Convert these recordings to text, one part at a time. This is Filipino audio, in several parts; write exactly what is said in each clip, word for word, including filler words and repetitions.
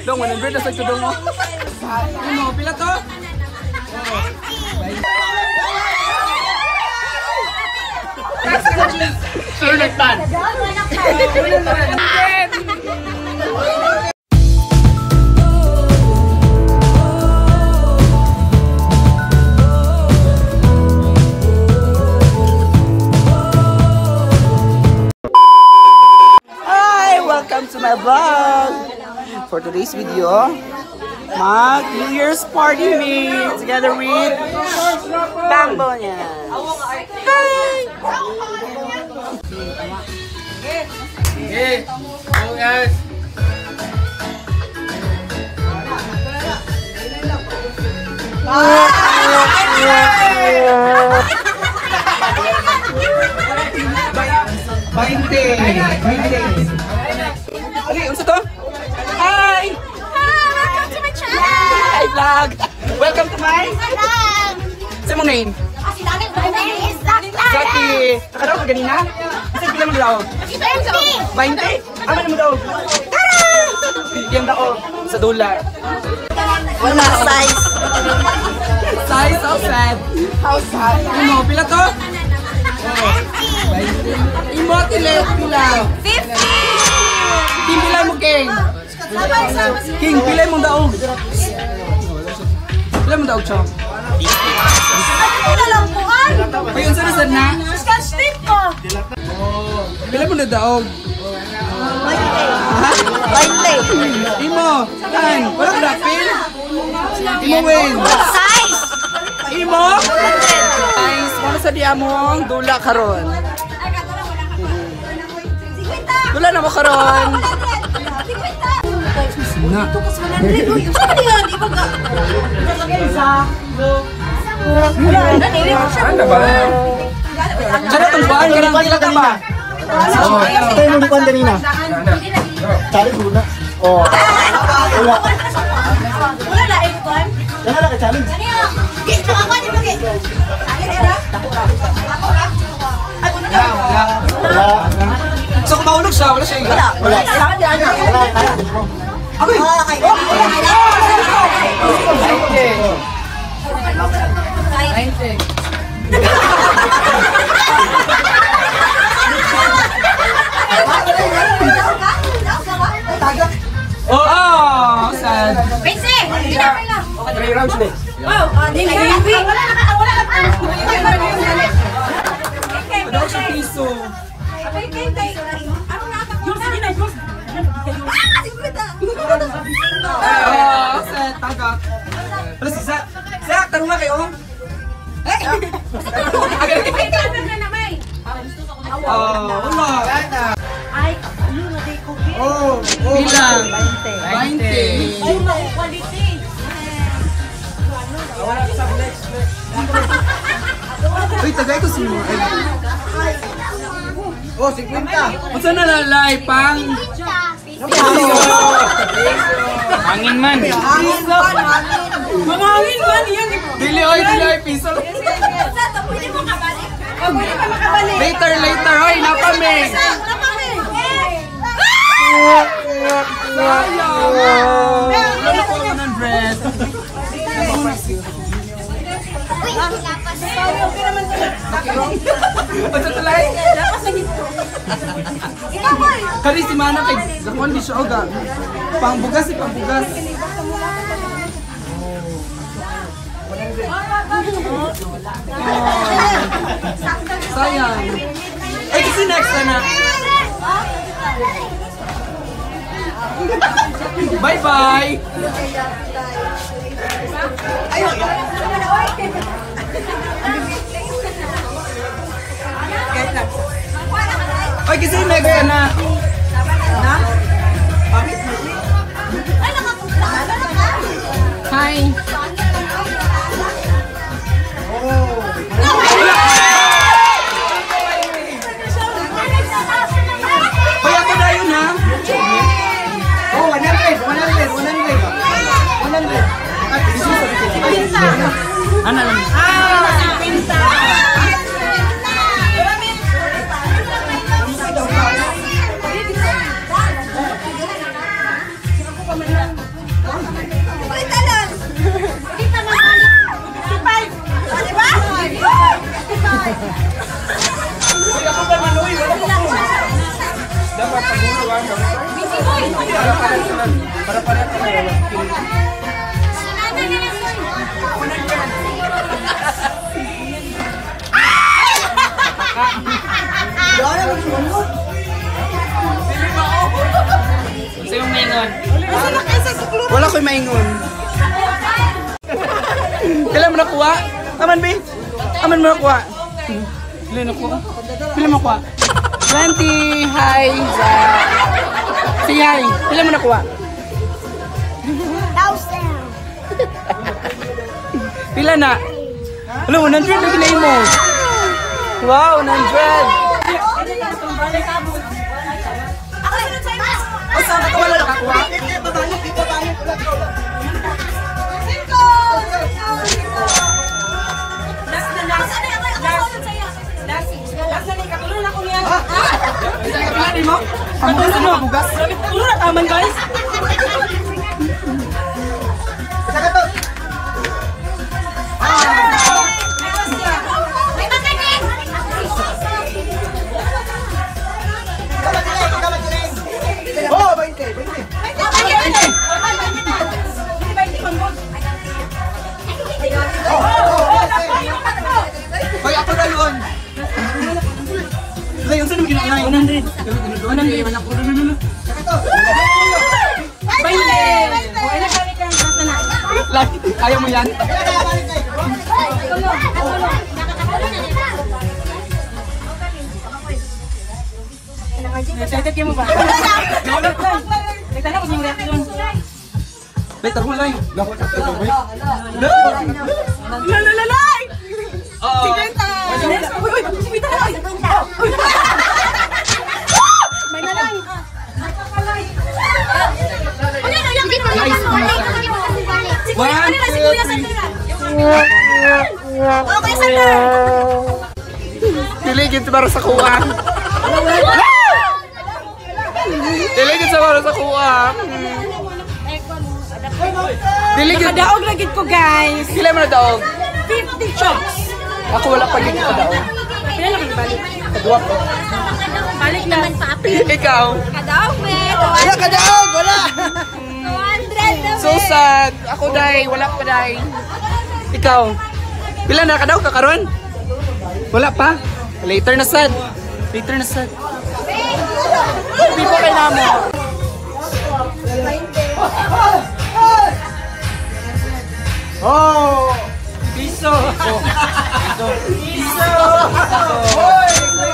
Dong, one hundred na sa tudong mo. Ano, pila to? Sure, nagtan. Hi! Welcome to my vlog! For today's video, mag New Year's party me together with Bambo niya. Hi! Hey! Hello guys! Bainte! Bainte! Ali, unsa to? Hi! Welcome to my channel! Hi vlog! Welcome to my vlog! Sa mong name? My name is Zaki! Zaki! Nakadaw ka ganina? Isang pila mo daw? twenty! Ama na mo daw? Tara! Yung daw sa dolar. Wala size! Size? How sad? How sad? Imo, pila to? Imo, tila, pila. fifty! King, pila mo, King? King, pila mo daog? Pila mo daog, Chong? Ano na lang po ay? Ay, unsa na sad na? Scotch tape ko! Pila mo na daog? Ha? twenty! Imo, tan, wala ka dapil? Imo win. Size! Imo? Guys, kung sa diya mong dula karon. Dula na mo karon. Na. Ano ba? Ano itong buwan? Ganang pila ka ba? Ito yung buwan kanina. Challenge muna. Oh. Wala. Wala na, Ipon? Wala na ka challenge. Ano yun? Dito ako, di ba? Wala. So kung mahulog siya, wala siya iga? Wala. Wala. Agoy! Oh, sad. Bese! Hindi na pala. Three rounds na. Wow! Hindi na yung wala na ka, wala na ka. Daw siya piso. Ano na ka? Yung sige na, yung ah! Sigurita! Oh, sad. Tagak. Wala si Zach. Zach, tanong nga kayo. Ay! Ay, kaya na naman. Oh, wala. Ay, yun na day cookie. Oh, bilang. twenty. Ay, mga quality. Uy, tagay ko si mo. Oh, fifty. Masa na lalay, pang? Hangin man. Mamangin man yan. Dili oy, dili oy, piso. Pwede mo kabalik? Oh, pwede pa makabalik. Later, later, oy, napami. Napami. Sayang. Ano ko one hundred? Ano tulay? Kari si Mana kay Zakon di siya oga. Pangbugas si pangbugas. Sayang. Ay kasi next na. Bye bye. Ay kasi next na. Na? Hi. Kaya ko na yun ha. Oh, one hundred, one hundred, one hundred. one hundred. Ano lang? Ah, pinta. Ulit lang. Hindi pa mabalik. fifty-five. Di ba? fifty-five. Ako ba manuwi? Wala ko. Dapat pagulo ah. Para para tayo. Sa yung maingon. Wala ko'y maingon. Kailan mo nakuha? Aman, B? Aman mo nakuha? Pila nakuha? Pila mo nakuha? twenty, hi, za. Say hi. Pila mo nakuha? Thousand. Pila na? Ano, one hundred na ginay mo. Wow, one hundred. Wala nakakuha? Pila mo? Pamugas ano? Pamugas? Tulo na taman guys. Oh, twenty, twenty. Hoy, ako na yun. Ay, yung saan mo ginagawa? one hundred. one hundred. Wala ko. Like, ayaw mo yan? Excited kayo mo ba? Nagtanong ko yung reaction. Better mo lang. Lalalay! Siganta! Uy, uy! Siganta na! May nalang! One, two, three. Tiligid sa baro sa kuwang. Tiligid sa baro sa kuwang. Tiligid. Nakadaog lagi ko guys. Sila mo na daog? fifty chops. Ako wala pa gito ka daog. Pila lang balik. Kadua ko. Balik naman pa. Ikaw? Kadaog me. Wala ka daog! Wala! two hundred na So sad. Ako dai. Wala pa dai. Ikaw? Pila na ka daog ka karon? Wala pa? Later na sad. Later na sad. Hindi pa kay namo. Oh! Piso! Piso! Hoy!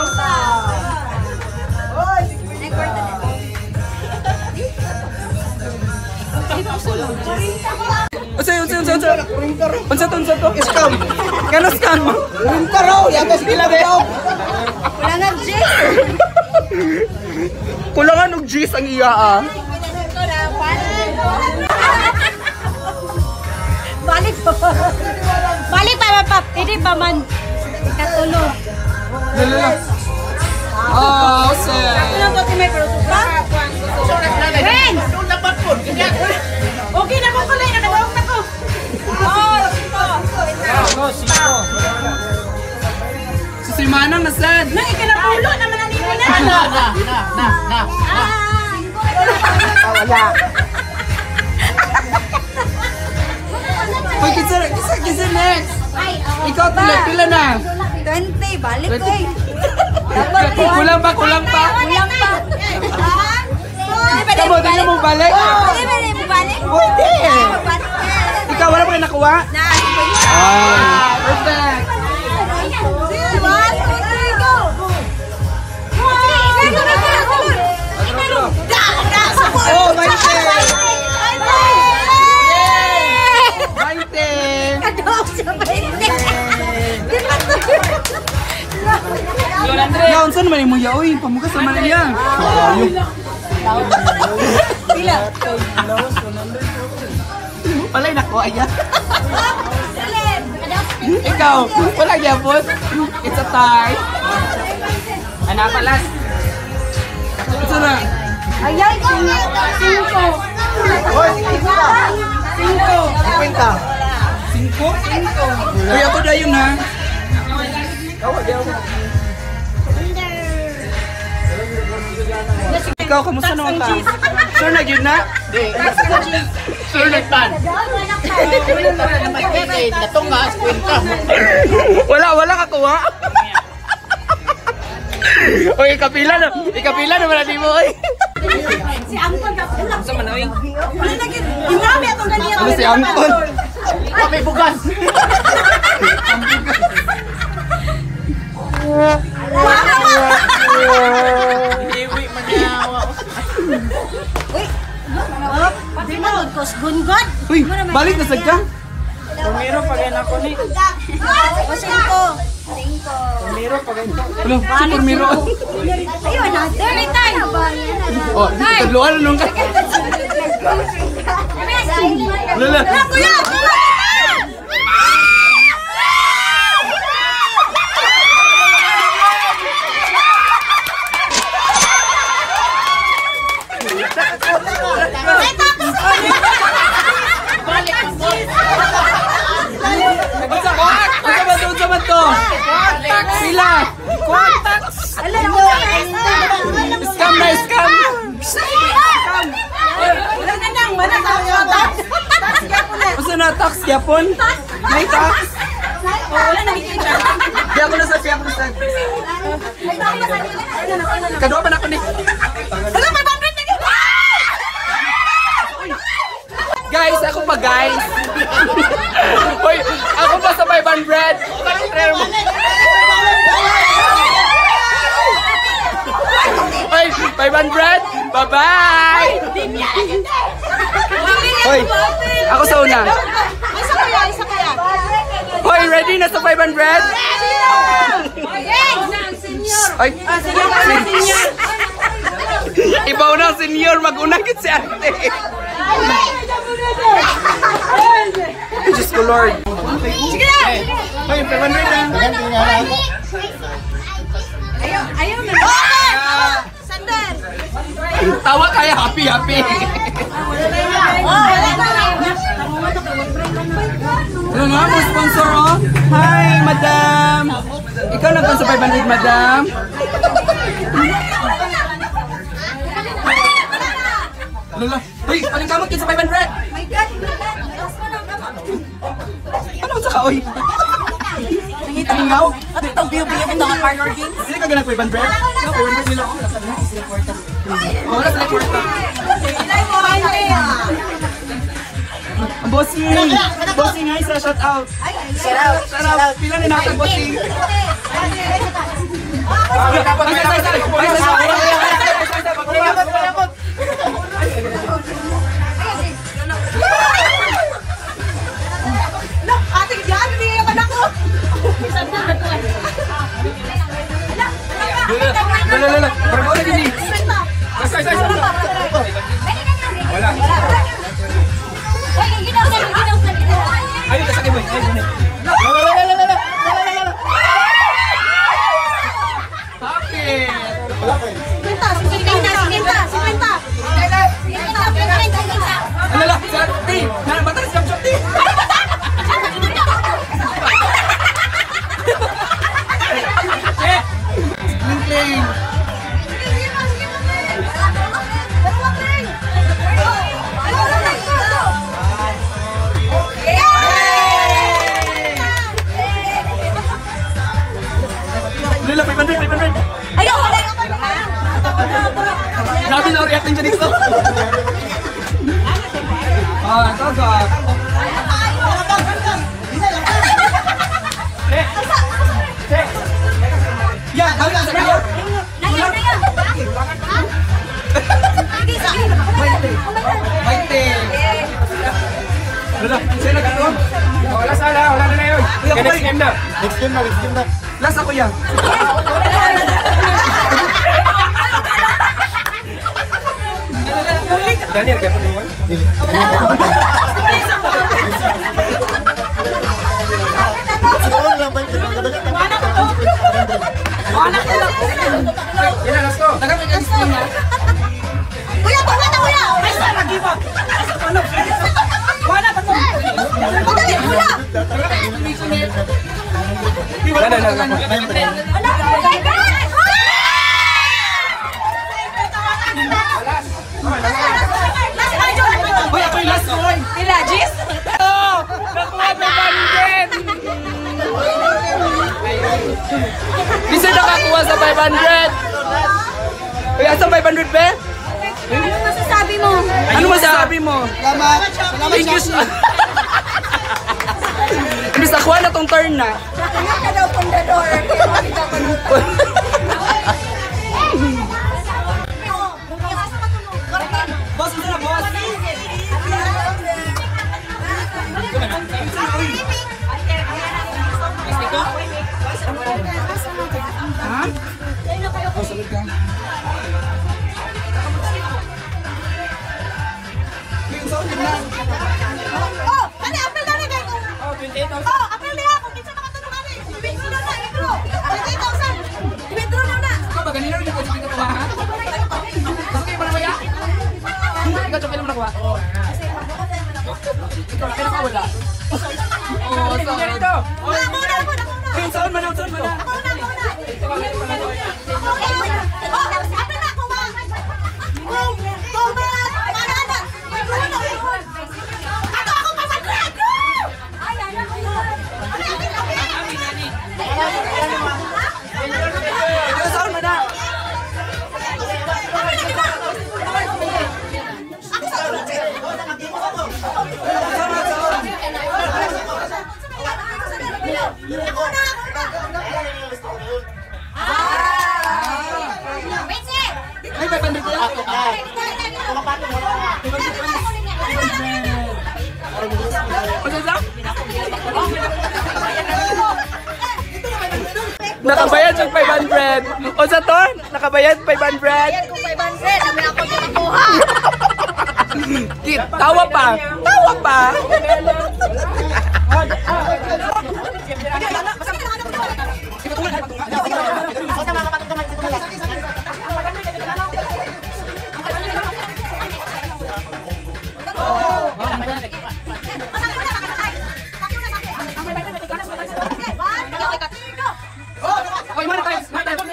Unsa yun, unsa unsa unsa? Unsa to, unsa to? Scam. Kano scam? Rinta raw, yata sila daw. Wala nga Jess. Kulangan og G's ang iya ah. Balik pa. Balik pa pap. Hindi pa man. Ikatulo. Lala. Oh, sir. Katulong to si may produto. Ren! Okay na ko kulay. Nakadawag na ko. Oh, sito. Si si Manang nasad. Nang ikinapulo naman na nimo na. Na, na, na, na, na. Ah. Wala. Hoy, kinsa, kinsa, kinsa next? Ikaw pila, pila na. twenty. Balik ko eh. Kulang pa, kulang pa. Kulang pa. Kamo, di na mo balik? Pwede ba rin balik? Pwede. Balik. Ikaw, wala pa kayo nakuha? Na. Ah, perfect. One, two, three, go! Oh, twenty. twenty. Kadawag sa twenty. Yaon, saan naman yung muya? Uy, pamugas naman niya. Pila? Walay nako, ayan. Ikaw, wala gyapon. It's a tie. Anak palas. Ito na. Ayan, cinco. Hoy, sige sila. Wala. Cinco? Uy, ako na yun ha. Ikaw, kamusta naman ka? Sure na yun na? Sure nagpan. Natungas, kwenta. Wala, wala ka kuha. Uy, ikapila na. Ikapila naman natin mo, oy. Si Angkon ka. Sa manoy. Wala na gid. Dinami atong ganyan. Ano si Angkon? May bugas. Iwi man yawa. Uy. Di man kos gungod. Uy, balik na sagka. Pumiro pa ganyan ako ni. O cinco. Pumiro pa ganyan. Ano, super miro. Ayun na. Thirty time. Oh, tadluan nung ka. Lala. Kuya. Unsa ba to? Unsa ba to? Pila. Quantax. Scam na scam. Scam. Wala na nang. Wala na. Unsa na tax yapon? May tax. Wala na kita. Di ako na sa siya ko sa. Kadua pa na ko ni. Wala may bandit na kita. Guys, ako pa guys. Hoy, ako pa sa five hundred. Hoy, five hundred. Bye-bye. Hoy, ako sa una. Isa kaya, isa kaya. Hoy, ready na sa five hundred? Ay, senior. Ibaw na senior, mag-una kit si ate. Diyos ko Lord. Sige na. Hoy, five hundred na. Ayaw, ayaw na. Sandal. Tawa kaya, happy, happy. Ano nga mo sponsor, oh? Hi, madam. Ikaw nagkan sa five hundred, madam. Lala, hoy, paling kamot kin sa five hundred. My God. Ano sa kaoy? Nangitingaw? At itong biyo-biyo ito ang partner games. Sino ka ganang five hundred? No, five hundred nila ako. Oh, wala sila kwarta. Ang bossing! Bossing, hi sa shout out! Shout out. Shout out! Pila ni natin, bossing! Ay, ay, ay, ay, ay, ay, Ate, diyan, hindi yung anak ko. Lala, lala, parang ako na gini! Ay, ay, ay, wala! Ayun, kasakay mo! Ayun, ayun! Bakit? Sinta, sinta, sinta, sinta. Alala, sa ti! Batas yung shop ti! Lingling! Lala, five hundred, five hundred! Ayaw, Grabe na reacting siya dito! Ah, tagak! Eh! Eh! Yan! Balik sa kanya! Baite! Lala, sa'yo nag-ano? Wala sala, wala na na yun. Kuya, Next kumain. game na. Next game na, next game na. Last ako yan! Daniel, kaya pa naman? Yan na, last ko. Taga-taga-listing na! kuya, kuya, kuya. Wala pa to! na na na. Uy, ako yung last one. Ila, Jis? Oh! Nakuha five hundred! Bisa nakakuha sa five hundred! Uy, asa five hundred, be? Ano masasabi mo? Ano masasabi mo? Salamat. Salamat Thank you. sa Imbis nakuha na tong turn na. Ano ka daw pundador? Boss, ito na, boss. Ha? Oh, salit ka. Oh, ano, apel na rin kayo. Oh, twenty-eight thousand. Oh, apel na ako. Kinsa makatulungan eh. Withdraw na na, withdraw. twenty thousand. Withdraw na na. Ikaw ba, ganina rin ako sa pinatuwa, ha? Gusto kayo pa na ba ya? Ikaw, chocolate mo nakuha? Oo. Ikaw, kaya nakawala. Oo, sorry. Ganito. Ako na, ako na, ako na. Ayun, saan man, saan man. Ako na, ako na. Oh, apel na ako, ma. Kung, kung ba, ano, ano, withdraw na, withdraw. Ato ako pa sa grad. Ay, ay, ay. Ikaw, saan man na? Ay, five hundred pala. Maganda? Nakabayad yung five hundred. O sa to? Nakabayad five hundred. Kung five hundred, kami ako nakuha. Kit, tawa pa. Tawa pa. Okay, mana tayo? Mana tayo?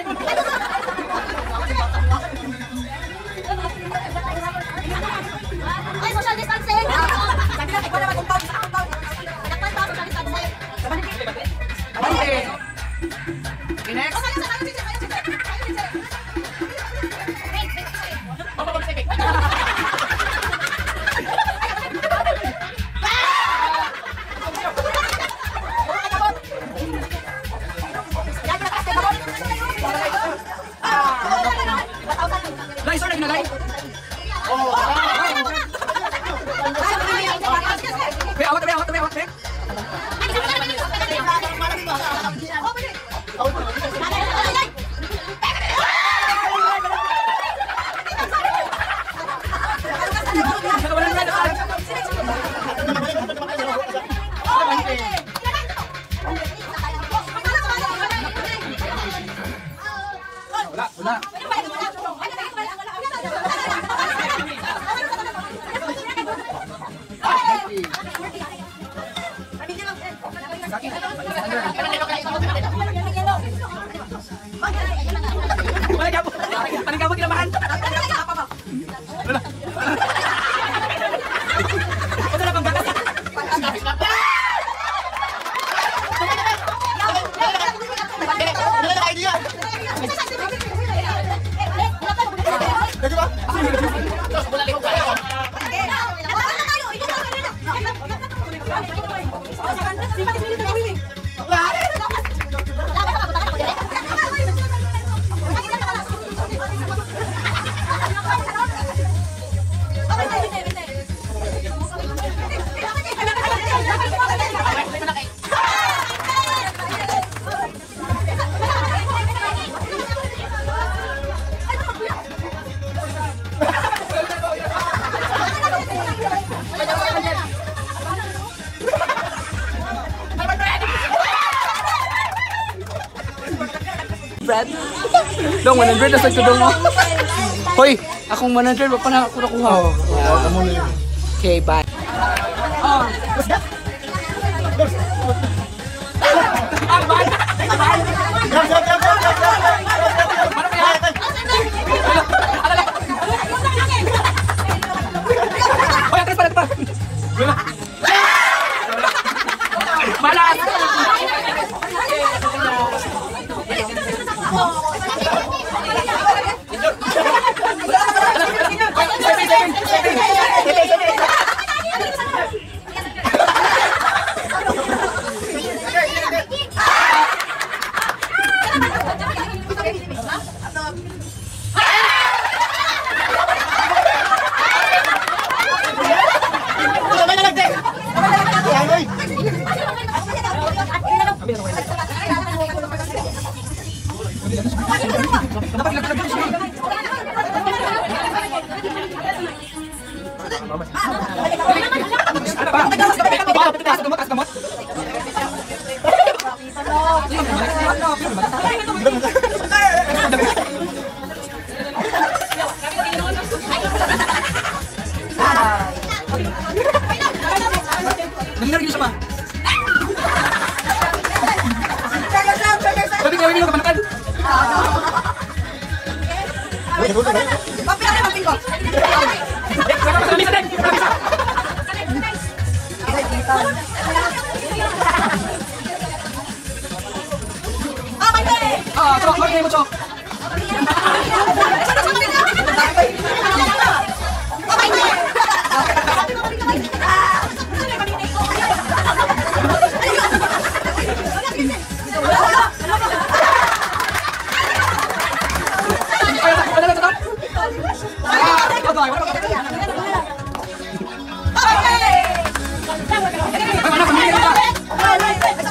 Ay, social distancing! Sabi natin, wala ba itong pound? Sakang pound. Nakpan ba social distancing? Okay. Okay, next. Oh, sayo, sayo, sayo, sayo, sayo, sayo, sayo. Wait, wait, sorry. Oh, oh, sige. Guys, sorry, naglagay. Wait, awat, awat, awat, awat, awat. Wala, wala. Panigabot! Panigabot kinamahan! Wala. Wala na pang batas. Brad? Dong, one hundred na sa tudong mo. Hoy, akong one hundred, pa na ako nakuha. Okay, bye. Oh. Hoy, atras pa, atras pa. Malas! Nangyari siya pa. Sabi nga, hindi ko kapanakan. Papi, ano yung ko? Dek, saka pa sa lamisa, Dek! Lamisa! Okay, Dek! Ah, Chok, okay mo, Chok. Ay, atak, atak, atak. Ah, atak, wala ka. Ay, wala ka, may ka.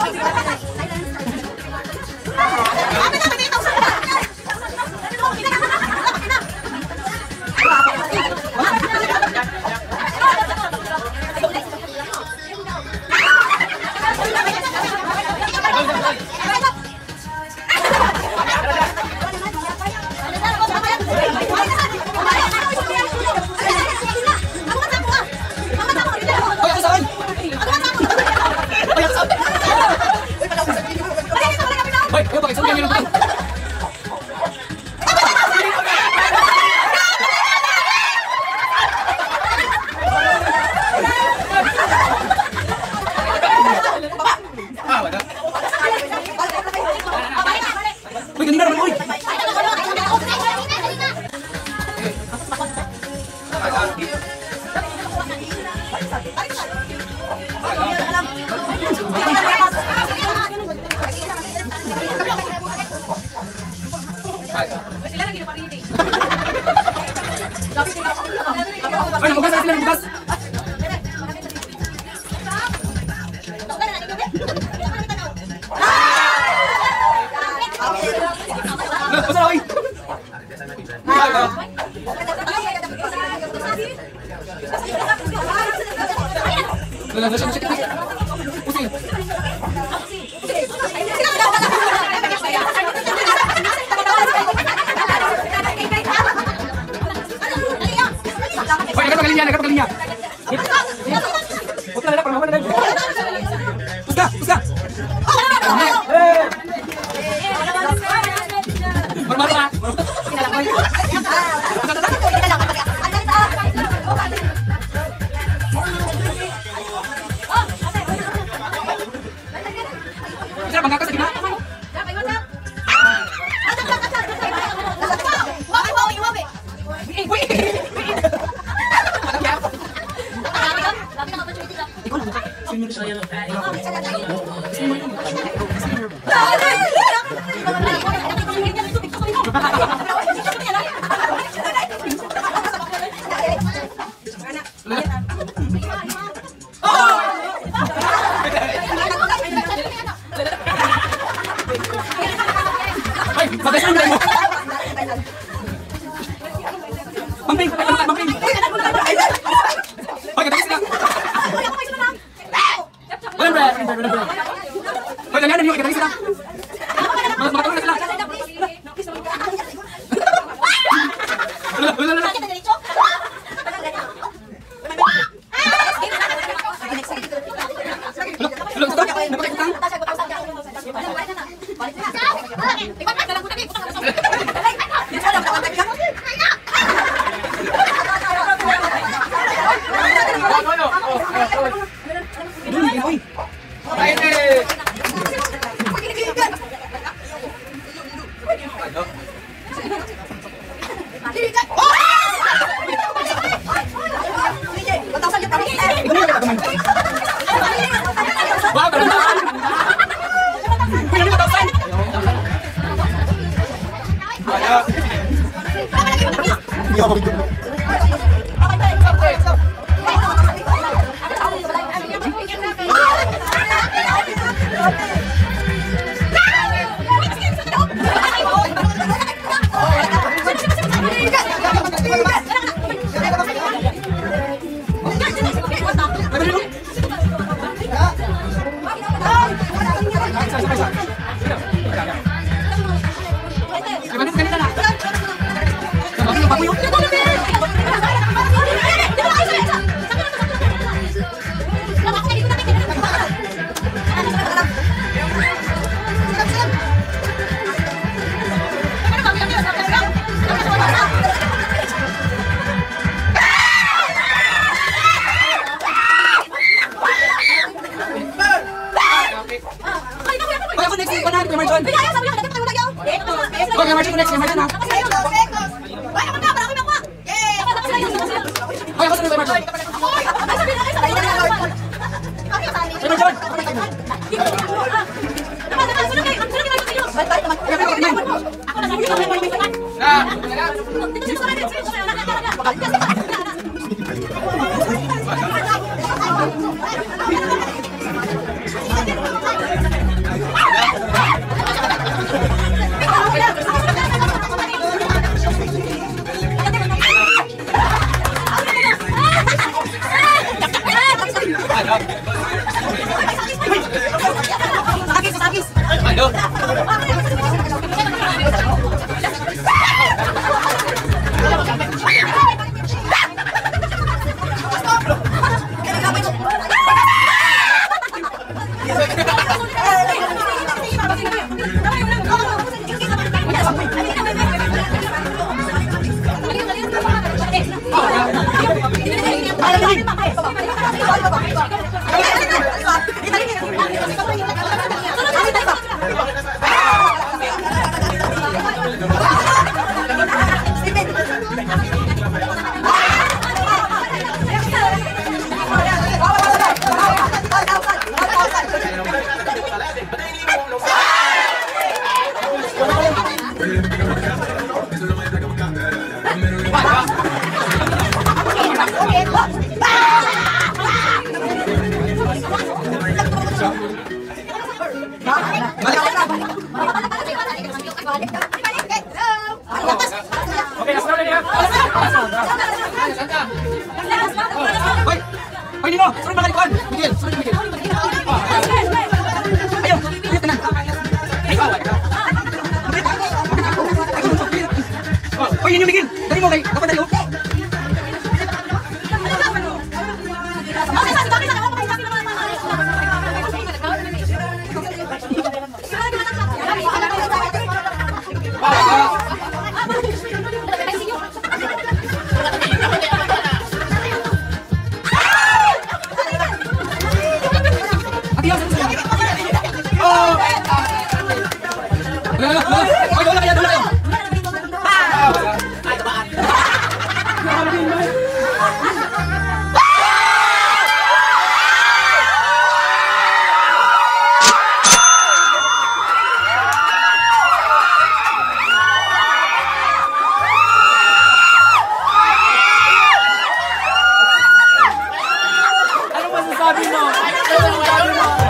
Ay, ako saan? Ay, ako saan? Ay, ayaw ba, isang ganyan lang ba? Ah, wala. Uy, ganina naman, uy! Ay, nabugas na sila, nabugas! Basta, uy! Wala na siya, siya, siya. Pusing. Hoy, agad magaling yan, agad magaling yan. Huwag na lang, parang na lang. Puska, puska. Eh! Marmaro ka. Isa, bangga ka sa gina. Ay, bagay saan mo? Mamping, mamping. Hoy, katagis na. Walang bread, walang bread, walang bread. Hoy, ganyan na niyo, katagis na. Mga katulong na sila. Wow, karamdaman! Uy, ano ba tawag? Hindi ako magiging. Okay, nasa na niya. Hoy! Hoy, Nino! Sunod na kalikuan! Miguel! Sunod na Miguel! Ayaw! Ulit na! Hoy, yun yung Miguel! Dali mo kay! Dapat dali mo! Ano masasabi mo? Ano masasabi mo?